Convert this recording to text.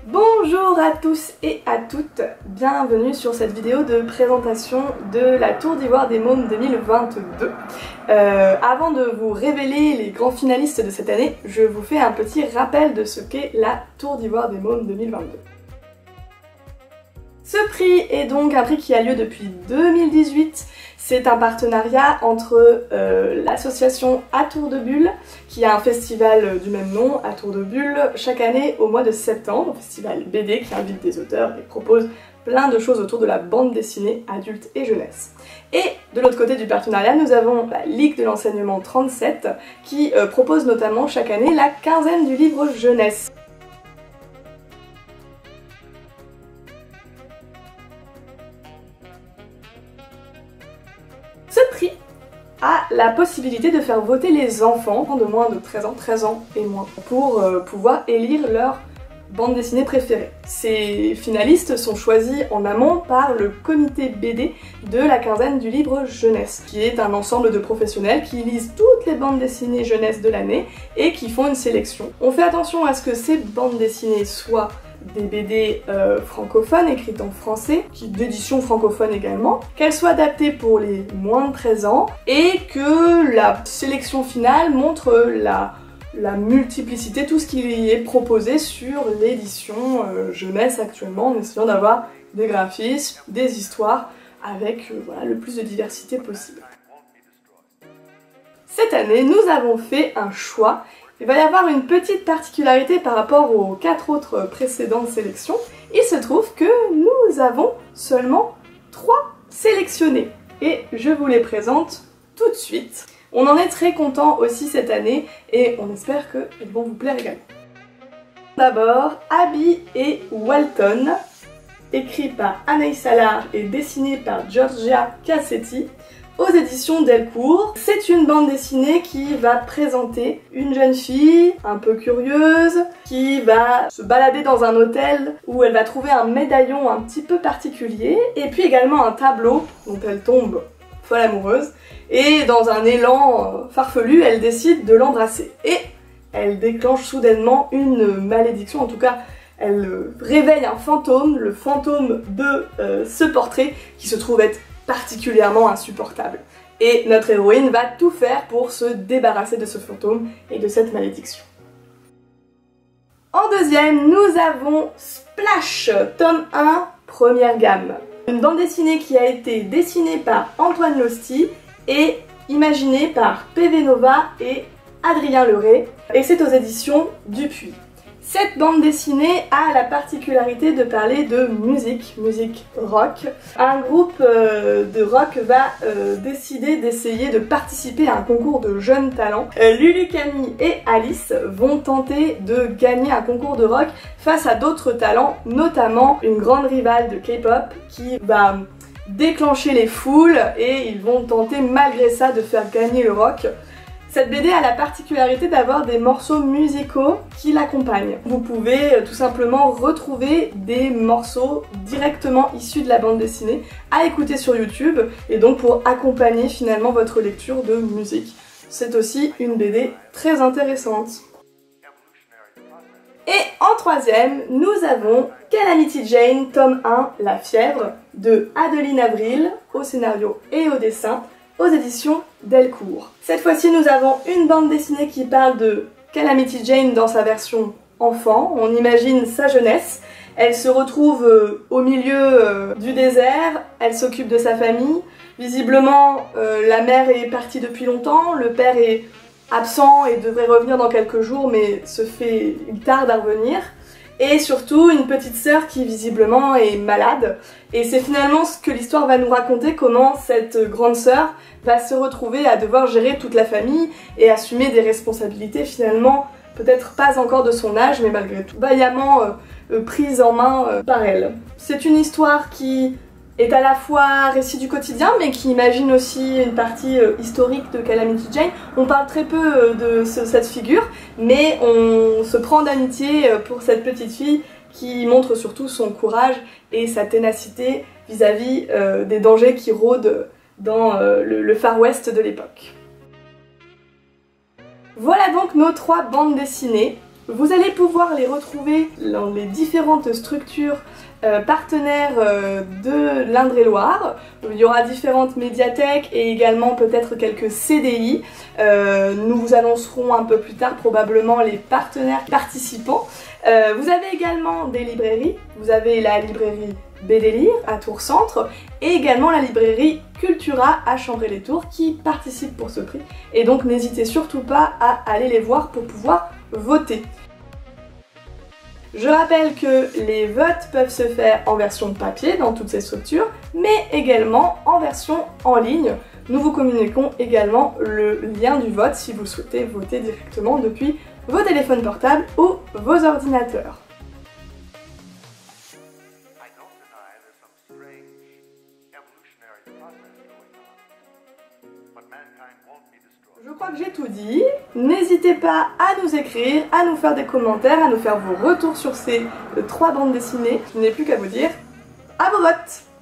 Bonjour à tous et à toutes, bienvenue sur cette vidéo de présentation de la Tour d'Ivoire des Mômes 2022. Avant de vous révéler les grands finalistes de cette année, je vous fais un petit rappel de ce qu'est la Tour d'Ivoire des Mômes 2022. Ce prix est donc un prix qui a lieu depuis 2018. C'est un partenariat entre l'association À Tour de Bulle, qui a un festival du même nom, À Tour de Bulle, chaque année au mois de septembre, un festival BD qui invite des auteurs et propose plein de choses autour de la bande dessinée adulte et jeunesse. Et de l'autre côté du partenariat, nous avons la Ligue de l'enseignement 37 qui propose notamment chaque année la quinzaine du livre jeunesse. Ce prix a la possibilité de faire voter les enfants de moins de 13 ans et moins, pour pouvoir élire leur bande dessinée préférée. Ces finalistes sont choisis en amont par le comité BD de la quinzaine du livre jeunesse, qui est un ensemble de professionnels qui lisent toutes les bandes dessinées jeunesse de l'année et qui font une sélection. On fait attention à ce que ces bandes dessinées soient des BD francophones écrites en français, d'édition francophone également, qu'elles soient adaptées pour les moins de 13 ans et que la sélection finale montre la multiplicité, tout ce qui est proposé sur l'édition jeunesse actuellement, en essayant d'avoir des graphismes, des histoires avec voilà, le plus de diversité possible. Cette année, nous avons fait un choix. Il va y avoir une petite particularité par rapport aux 4 autres précédentes sélections. Il se trouve que nous avons seulement 3 sélectionnés. Et je vous les présente tout de suite. On en est très content aussi cette année et on espère qu'elles vont vous plaire également. D'abord, Abby et Walton, écrit par Anaïs Allard et dessiné par Georgia Cassetti, aux éditions Delcourt. C'est une bande dessinée qui va présenter une jeune fille un peu curieuse qui va se balader dans un hôtel où elle va trouver un médaillon un petit peu particulier et puis également un tableau dont elle tombe folle amoureuse et dans un élan farfelu elle décide de l'embrasser et elle déclenche soudainement une malédiction, en tout cas elle réveille un fantôme, le fantôme de ce portrait qui se trouve être particulièrement insupportable. Et notre héroïne va tout faire pour se débarrasser de ce fantôme et de cette malédiction. En deuxième, nous avons Splash, tome 1, première gamme. Une bande dessinée qui a été dessinée par Antoine Losty et imaginée par PV Nova et Adrien Leray, et c'est aux éditions Dupuis. Cette bande dessinée a la particularité de parler de musique rock. Un groupe de rock va décider d'essayer de participer à un concours de jeunes talents. Lulu, Camille et Alice vont tenter de gagner un concours de rock face à d'autres talents, notamment une grande rivale de K-pop qui va déclencher les foules et ils vont tenter malgré ça de faire gagner le rock. Cette BD a la particularité d'avoir des morceaux musicaux qui l'accompagnent. Vous pouvez tout simplement retrouver des morceaux directement issus de la bande dessinée à écouter sur YouTube et donc pour accompagner finalement votre lecture de musique. C'est aussi une BD très intéressante. Et en troisième, nous avons Calamity Jane, tome 1, La fièvre, de Adeline Avril, au scénario et au dessin, aux éditions Delcourt. Cette fois-ci, nous avons une bande dessinée qui parle de Calamity Jane dans sa version enfant. On imagine sa jeunesse. Elle se retrouve au milieu du désert, elle s'occupe de sa famille. Visiblement, la mère est partie depuis longtemps, le père est absent et devrait revenir dans quelques jours, mais il tarde à revenir. Et surtout une petite sœur qui visiblement est malade. Et c'est finalement ce que l'histoire va nous raconter, comment cette grande sœur va se retrouver à devoir gérer toute la famille et assumer des responsabilités finalement peut-être pas encore de son âge, mais malgré tout vaillamment prise en main par elle. C'est une histoire qui est à la fois récit du quotidien mais qui imagine aussi une partie historique de Calamity Jane. On parle très peu de cette figure, mais on se prend d'amitié pour cette petite fille qui montre surtout son courage et sa ténacité vis-à-vis des dangers qui rôdent dans le Far West de l'époque. Voilà donc nos 3 bandes dessinées. Vous allez pouvoir les retrouver dans les différentes structures partenaires de l'Indre-et-Loire. Il y aura différentes médiathèques et également peut-être quelques CDI. Nous vous annoncerons un peu plus tard probablement les partenaires participants. Vous avez également des librairies. Vous avez la librairie Bédélire à Tours Centre et également la librairie Cultura à Chambray-les-Tours qui participe pour ce prix. Et donc n'hésitez surtout pas à aller les voir pour pouvoir voter. Je rappelle que les votes peuvent se faire en version papier dans toutes ces structures, mais également en version en ligne. Nous vous communiquons également le lien du vote si vous souhaitez voter directement depuis vos téléphones portables ou vos ordinateurs. Je crois que j'ai tout dit. N'hésitez pas à nous écrire, à nous faire des commentaires, à nous faire vos retours sur ces 3 bandes dessinées. Je n'ai plus qu'à vous dire à vos votes!